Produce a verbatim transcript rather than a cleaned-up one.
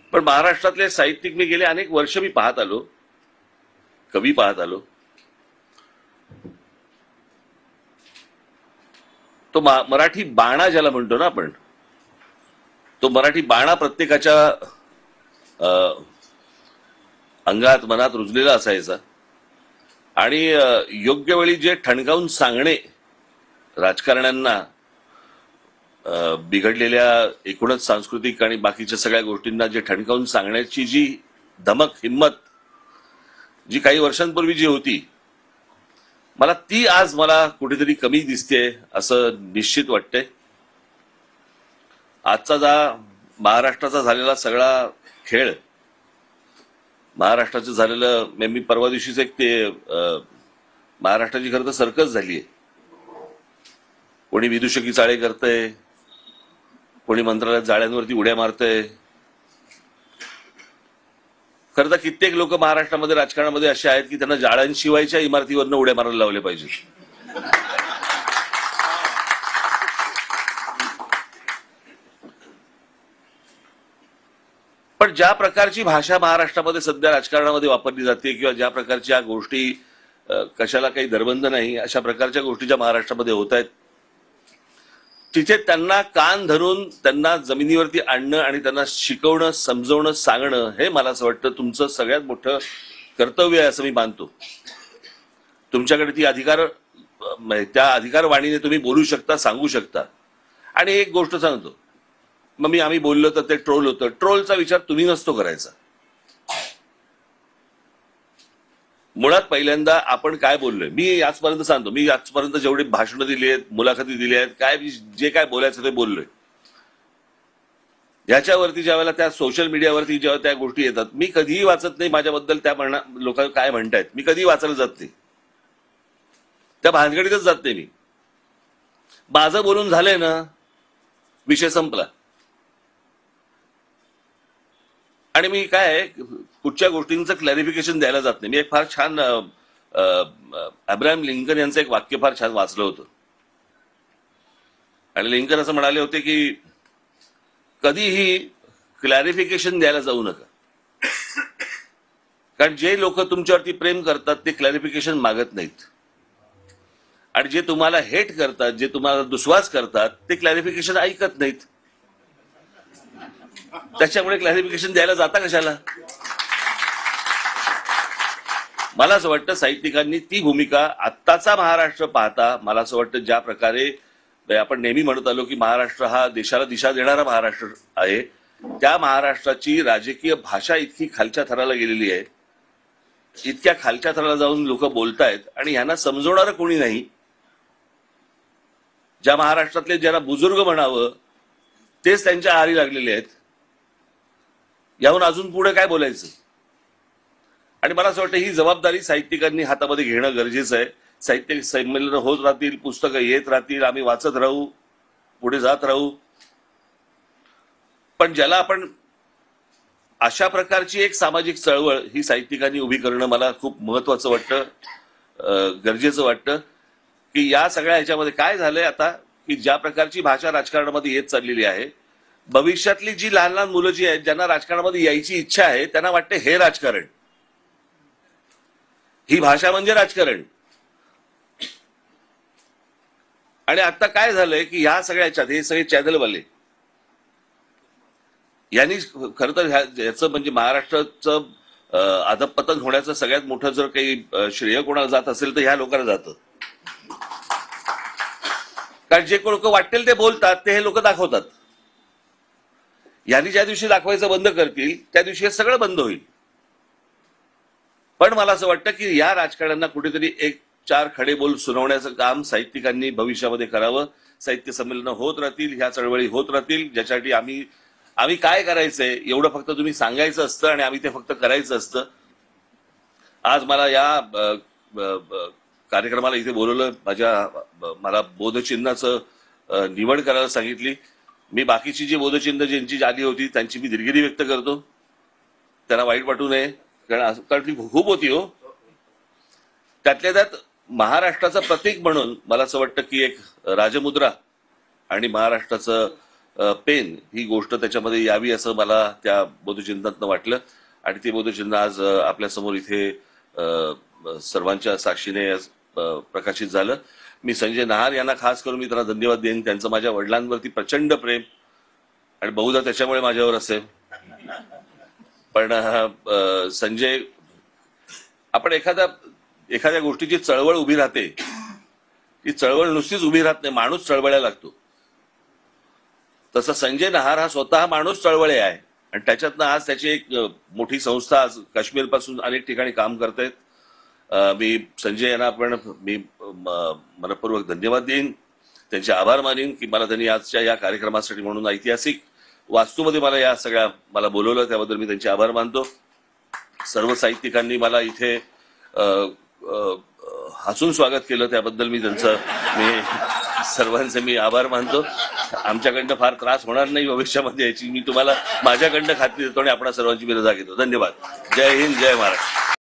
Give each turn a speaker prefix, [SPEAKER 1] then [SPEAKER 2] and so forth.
[SPEAKER 1] पण महाराष्ट्रातले साहित्यिक मी गेले अनेक वर्ष मी पाहत आलो, कवी पाहत आलो. तो मराठी बाणा ज्याला म्हणतो ना आपण, तो मराठी बाणा प्रत्येकाच्या अंगात मनात रुजलेला असायचा. आणि योग्य वेळी जे ठणकावून सांगणे राजकारण्यांना, बिघडलेल्या एकूणच सांस्कृतिक आणि बाकीच्या सगळ्या गोष्टींना जे ठणकावून सांगण्याची जी धमक, हिंमत जी काही वर्षांपूर्वी जी होती, मला ती आज मला कुठेतरी कमी दिसते असं निश्चित वाटतंय. आजचा जा महाराष्ट्राचा झालेला सगळा खेळ, महाराष्ट्राचं झालेलं, मी परवा दिवशीच एक ते महाराष्ट्राची खरं तर सर्कस झालीय. कोणी विदूषकी चाळे करतंय, कोणी मंत्रालयात जाळ्यांवरती उड्या मारतंय. खरं तर कित्येक लोक महाराष्ट्रामध्ये राजकारणामध्ये असे आहेत की त्यांना जाळ्यांशिवायच्या इमारतीवरनं उड्या मारायला लावले पाहिजे. पण ज्या प्रकारची भाषा महाराष्ट्रामध्ये सध्या राजकारणामध्ये वापरली जाते, किंवा ज्या प्रकारच्या गोष्टी, कशाला काही दरबंद नाही अशा प्रकारच्या गोष्टी ज्या महाराष्ट्रामध्ये होत आहेत, तिथे त्यांना कान धरून त्यांना जमिनीवरती आणणं आणि त्यांना शिकवणं, समजवणं, सांगणं, हे मला असं वाटतं तुमचं सगळ्यात मोठं कर्तव्य आहे असं मी मानतो. तुमच्याकडे ती अधिकार, त्या अधिकारवाणीने तुम्ही बोलू शकता, सांगू शकता. आणि एक गोष्ट सांगतो, मग मी आम्ही बोललो तर ते ट्रोल होतं. ट्रोलचा विचार तुम्ही नसतो करायचा. मुळात पहिल्यांदा आपण काय बोललोय, मी आजपर्यंत सांगतो, मी आजपर्यंत जेवढी भाषणं दिली आहेत, मुलाखती दिली आहेत, काय जे काय बोलायचं ते बोललोय. ह्याच्यावरती ज्या वेळेला त्या सोशल मीडियावरती जेव्हा त्या गोष्टी येतात, मी कधीही वाचत नाही माझ्याबद्दल त्या म्हणा लोक काय म्हणतायत, मी कधीही वाचायला जात नाही, त्या भानगडीतच जात नाही मी. माझं बोलून झालंय ना, विषय संपला. आणि मी काय कुठच्या गोष्टींचं क्लॅरिफिकेशन द्यायला जात नाही. मी एक फार छान अब्राहम लिंकन यांचं एक वाक्य फार छान वाचलं होतं. आणि लिंकन असं म्हणाले होते की कधीही क्लॅरिफिकेशन द्यायला जाऊ नका, कारण जे लोक तुमच्यावरती प्रेम करतात ते क्लॅरिफिकेशन मागत नाहीत, आणि जे तुम्हाला हेट करतात, जे तुम्हाला दुस्वास करतात, ते क्लॅरिफिकेशन ऐकत नाहीत. त्याच्यामुळे क्लॅरिफिकेशन द्यायला जाता कशाला. मला असं वाटतं साहित्यिकांनी ती भूमिका, आत्ताचा महाराष्ट्र पाहता मला असं वाटतं ज्या प्रकारे आपण नेहमी म्हणत आलो की महाराष्ट्र हा देशाला दिशा देणारा महाराष्ट्र आहे, त्या महाराष्ट्राची राजकीय भाषा इतकी खालच्या थराला गेलेली आहे, इतक्या खालच्या थराला जाऊन लोक बोलतायत आणि ह्यांना समजवणारं कोणी नाही. ज्या महाराष्ट्रातले ज्यांना बुजुर्ग म्हणावं तेच त्यांच्या आहारी लागलेले आहेत. याहून अजून पुढे काय बोलायचं. आणि मला असं वाटतं ही जबाबदारी साहित्यिकांनी हातामध्ये घेणं गरजेचं आहे. साहित्य संमेलन होत राहतील, पुस्तकं येत राहतील, आम्ही वाचत राहू, पुढे जात राहू. पण ज्याला आपण अशा प्रकारची एक सामाजिक चळवळ ही साहित्यिकांनी उभी करणं मला खूप महत्वाचं वाटतं, गरजेचं वाटतं. की या सगळ्या ह्याच्यामध्ये काय झालंय आता, की ज्या प्रकारची भाषा राजकारणामध्ये येत चाललेली आहे, भविष्यातली जी लहान लहान मुलं जी आहेत ज्यांना राजकारणामध्ये यायची इच्छा आहे, त्यांना वाटते हे राजकारण, ही भाषा म्हणजे राजकारण. आणि आता काय झालंय की ह्या सगळ्या ह्याच्यात हे सगळे चॅनलवाले यांनी खरं तर ह्याचं म्हणजे महाराष्ट्राचं अधपतन होण्याचं सगळ्यात मोठं जर काही श्रेय कोणाला जात असेल तर ह्या लोकांना जातं. कारण जे लोक वाटेल ते बोलतात ते हे लोक दाखवतात. यांनी ज्या दिवशी दाखवायचं बंद करतील त्या दिवशी हे सगळं बंद होईल. पण मला असं वाटतं की या राजकारण्यांना कुठेतरी एक चार खडे बोल सुनावण्याचं काम साहित्यिकांनी भविष्यामध्ये करावं. साहित्य संमेलनं होत राहतील, ह्या चळवळी होत राहतील, ज्याच्यासाठी आम्ही आम्ही काय करायचंय एवढं फक्त तुम्ही सांगायचं असतं आणि आम्ही ते फक्त करायचं असतं. आज मला या कार्यक्रमाला इथे बोलवलं, माझ्या मला बोधचिन्हाचं निवड करायला सांगितली. मी बाकीची जी बोधचिन्ह ज्यांची आली होती त्यांची मी दिलगिरी व्यक्त करतो, त्यांना वाईट वाटू नये, कारण कारण ती खूप होती हो. त्यातल्या त्यात महाराष्ट्राचं प्रतीक म्हणून मला असं वाटतं की एक राजमुद्रा आणि महाराष्ट्राचं पेन ही गोष्ट त्याच्यामध्ये यावी असं मला त्या बोधचिन्हातनं वाटलं आणि ते बोधचिन्ह आज आपल्या समोर इथे सर्वांच्या साक्षीने प्रकाशित झालं. मी संजय नहार यांना खास करून मी त्यांना धन्यवाद देईन. त्यांचं माझ्या वडिलांवरती प्रचंड प्रेम आणि बहुधा त्याच्यामुळे माझ्यावर असेल. पण संजय, आपण एखाद्या एखाद्या गोष्टीची चळवळ उभी राहते, ती चळवळ नुसतीच उभी राहत नाही, माणूस चळवळायला लागतो. तसं संजय नहार हा स्वतः माणूस चळवळे आहे आणि त्याच्यातनं आज त्याची एक मोठी संस्था आज काश्मीर पासून अनेक ठिकाणी काम करतायत. मी संजय यांना पण मी मनपूर्वक धन्यवाद देईन, त्यांचे आभार मानेन की मला त्यांनी आजच्या या कार्यक्रमासाठी म्हणून ऐतिहासिक वास्तूमध्ये मला या सगळ्या मला बोलवलं, त्याबद्दल मी त्यांचे आभार मानतो. सर्व साहित्यिकांनी मला इथे हसून स्वागत केलं, त्याबद्दल मी त्यांचं मी सर्वांचे मी आभार मानतो. आमच्याकडनं फार त्रास होणार नाही भविष्यामध्ये याची मी तुम्हाला माझ्याकडनं खात्री देतो आणि आपणा सर्वांची मी रजा घेतो. धन्यवाद. जय हिंद, जय महाराष्ट्र.